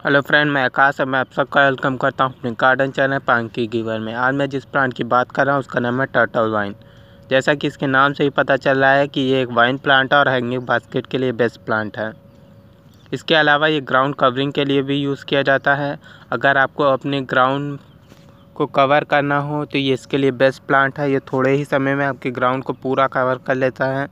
Hello friend, मैं आकाश और मैं आप सबका वेलकम करता हूँ अपने गार्डन चैनल पांकी गिवर में। आज मैं जिस प्लांट की बात कर रहा हूँ उसका नाम है टर्टल वाइन। जैसा कि इसके नाम से ही पता चल रहा है कि ये एक वाइन प्लांट है और हैंगिंग बास्केट के लिए बेस्ट प्लांट है। इसके अलावा ये ग्राउंड कवरिंग के लिए भी यूज़ किया जाता है। अगर आपको अपने ग्राउंड को कवर करना हो तो ये इसके लिए बेस्ट प्लांट है। ये थोड़े ही समय में आपके ग्राउंड को पूरा कवर कर लेता है।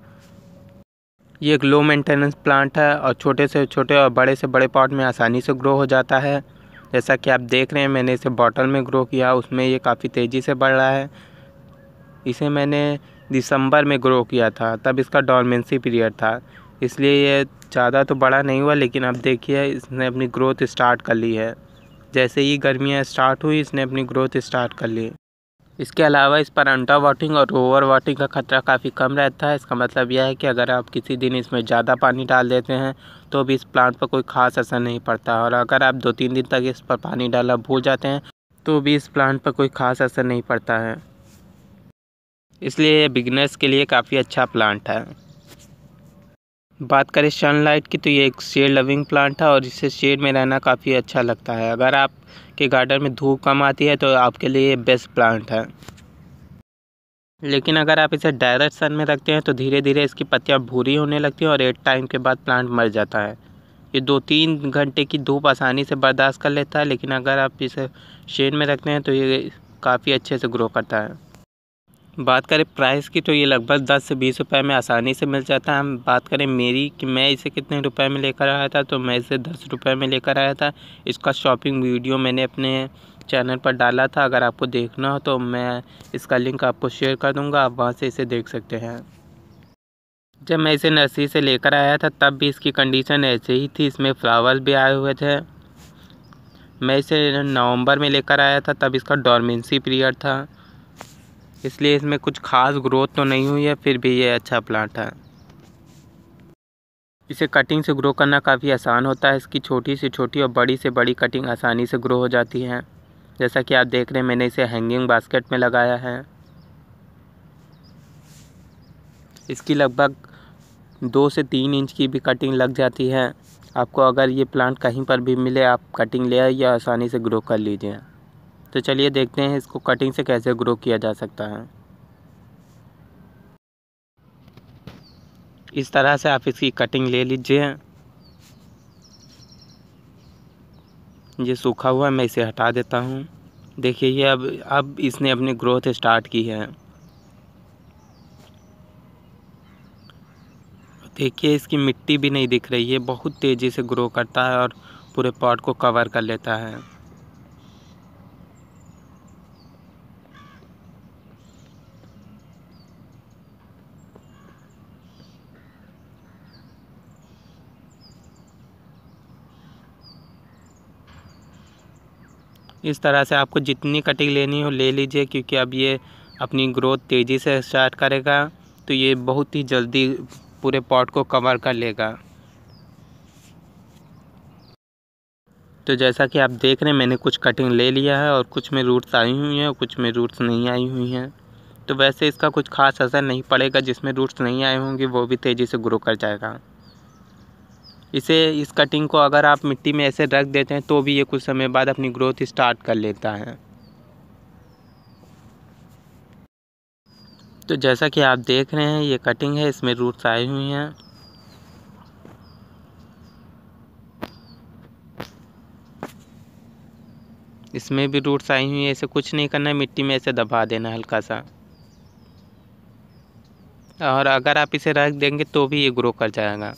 ये एक लो मेंटेनेंस प्लांट है और छोटे से छोटे और बड़े से बड़े पॉट में आसानी से ग्रो हो जाता है। जैसा कि आप देख रहे हैं, मैंने इसे बॉटल में ग्रो किया, उसमें ये काफ़ी तेज़ी से बढ़ रहा है। इसे मैंने दिसंबर में ग्रो किया था, तब इसका डॉर्मेंसी पीरियड था, इसलिए ये ज़्यादा तो बड़ा नहीं हुआ, लेकिन अब देखिए इसने अपनी ग्रोथ स्टार्ट कर ली है। जैसे ही गर्मियाँ स्टार्ट हुई इसने अपनी ग्रोथ स्टार्ट कर ली। इसके अलावा इस पर अंडर वाटरिंग और ओवर वाटरिंग का खतरा काफ़ी कम रहता है। इसका मतलब यह है कि अगर आप किसी दिन इसमें ज़्यादा पानी डाल देते हैं तो भी इस प्लांट पर कोई ख़ास असर नहीं पड़ता, और अगर आप 2-3 दिन तक इस पर पानी डालना भूल जाते हैं तो भी इस प्लांट पर कोई ख़ास असर नहीं पड़ता है। इसलिए ये बिगिनर्स के लिए काफ़ी अच्छा प्लांट है। बात करें सनलाइट की, तो ये एक शेड लविंग प्लांट है और इसे शेड में रहना काफ़ी अच्छा लगता है। अगर आपके गार्डन में धूप कम आती है तो आपके लिए ये बेस्ट प्लांट है। लेकिन अगर आप इसे डायरेक्ट सन में रखते हैं तो धीरे धीरे इसकी पत्तियां भूरी होने लगती हैं और एक टाइम के बाद प्लांट मर जाता है। ये 2-3 घंटे की धूप आसानी से बर्दाश्त कर लेता है, लेकिन अगर आप इसे शेड में रखते हैं तो ये काफ़ी अच्छे से ग्रो करता है। बात करें प्राइस की, तो ये लगभग 10 से 20 रुपये में आसानी से मिल जाता है। हम बात करें मेरी कि मैं इसे कितने रुपए में लेकर आया था, तो मैं इसे 10 रुपये में लेकर आया था। इसका शॉपिंग वीडियो मैंने अपने चैनल पर डाला था, अगर आपको देखना हो तो मैं इसका लिंक आपको शेयर कर दूंगा, आप वहां से इसे देख सकते हैं। जब मैं इसे नर्सरी से लेकर आया था तब भी इसकी कंडीशन ऐसे ही थी, इसमें फ्लावर्स भी आए हुए थे। मैं इसे नवंबर में लेकर आया था, तब इसका डॉर्मेंसी पीरियड था, इसलिए इसमें कुछ खास ग्रोथ तो नहीं हुई है, फिर भी ये अच्छा प्लांट है। इसे कटिंग से ग्रो करना काफ़ी आसान होता है। इसकी छोटी से छोटी और बड़ी से बड़ी कटिंग आसानी से ग्रो हो जाती है। जैसा कि आप देख रहे हैं, मैंने इसे हैंगिंग बास्केट में लगाया है। इसकी लगभग 2 से 3 इंच की भी कटिंग लग जाती है। आपको अगर ये प्लांट कहीं पर भी मिले, आप कटिंग ले आइए, आसानी से ग्रो कर लीजिए। तो चलिए देखते हैं इसको कटिंग से कैसे ग्रो किया जा सकता है। इस तरह से आप इसकी कटिंग ले लीजिए। ये सूखा हुआ है, मैं इसे हटा देता हूँ। देखिए ये अब इसने अपनी ग्रोथ स्टार्ट की है। देखिए इसकी मिट्टी भी नहीं दिख रही है, बहुत तेज़ी से ग्रो करता है और पूरे पॉट को कवर कर लेता है। इस तरह से आपको जितनी कटिंग लेनी हो ले लीजिए, क्योंकि अब ये अपनी ग्रोथ तेज़ी से स्टार्ट करेगा तो ये बहुत ही जल्दी पूरे पॉट को कवर कर लेगा। तो जैसा कि आप देख रहे हैं, मैंने कुछ कटिंग ले लिया है और कुछ में रूट्स आई हुई हैं और कुछ में रूट्स नहीं आई हुई हैं। तो वैसे इसका कुछ खास असर नहीं पड़ेगा, जिसमें रूट्स नहीं आए होंगे वो भी तेज़ी से ग्रो कर जाएगा। इस कटिंग को अगर आप मिट्टी में ऐसे रख देते हैं तो भी ये कुछ समय बाद अपनी ग्रोथ स्टार्ट कर लेता है। तो जैसा कि आप देख रहे हैं, ये कटिंग है, इसमें रूट्स आई हुई हैं। इसमें भी रूट्स आई हुई हैं। इसे कुछ नहीं करना है, मिट्टी में ऐसे दबा देना है हल्का सा, और अगर आप इसे रख देंगे तो भी ये ग्रो कर जाएगा।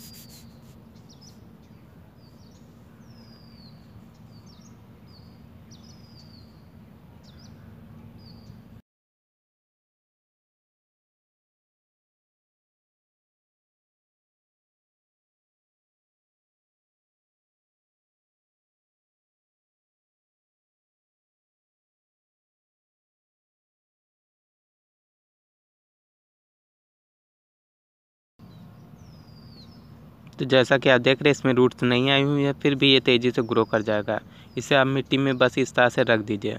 तो जैसा कि आप देख रहे हैं, इसमें रूट्स नहीं आई हुई है, फिर भी ये तेज़ी से ग्रो कर जाएगा। इसे आप मिट्टी में बस इस तरह से रख दीजिए।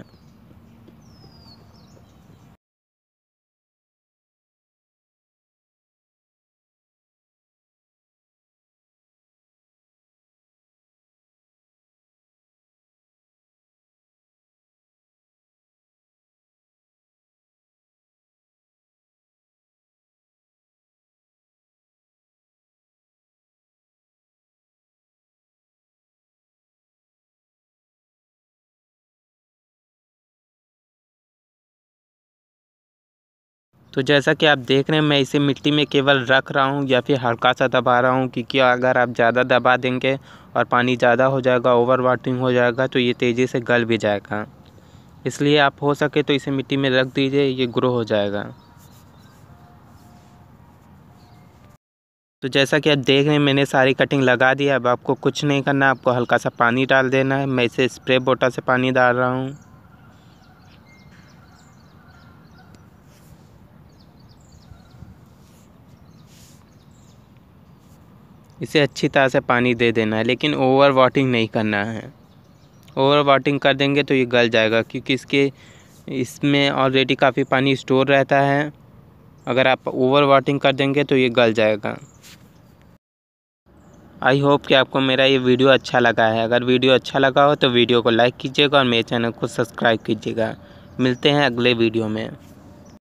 तो जैसा कि आप देख रहे हैं, मैं इसे मिट्टी में केवल रख रहा हूँ या फिर हल्का सा दबा रहा हूँ, क्योंकि अगर आप ज़्यादा दबा देंगे और पानी ज़्यादा हो जाएगा, ओवर वाटरिंग हो जाएगा, तो ये तेज़ी से गल भी जाएगा। इसलिए आप हो सके तो इसे मिट्टी में रख दीजिए, ये ग्रो हो जाएगा। तो जैसा कि आप देख रहे हैं, मैंने सारी कटिंग लगा दी है। अब आपको कुछ नहीं करना, आपको हल्का सा पानी डाल देना है। मैं इसे स्प्रे बोतल से पानी डाल रहा हूँ। इसे अच्छी तरह से पानी दे देना है, लेकिन ओवर वाटरिंग नहीं करना है। ओवर वाटरिंग कर देंगे तो ये गल जाएगा, क्योंकि इसमें ऑलरेडी काफ़ी पानी स्टोर रहता है। अगर आप ओवर वाटरिंग कर देंगे तो ये गल जाएगा। आई होप कि आपको मेरा ये वीडियो अच्छा लगा है। अगर वीडियो अच्छा लगा हो तो वीडियो को लाइक कीजिएगा और मेरे चैनल को सब्सक्राइब कीजिएगा। मिलते हैं अगले वीडियो में।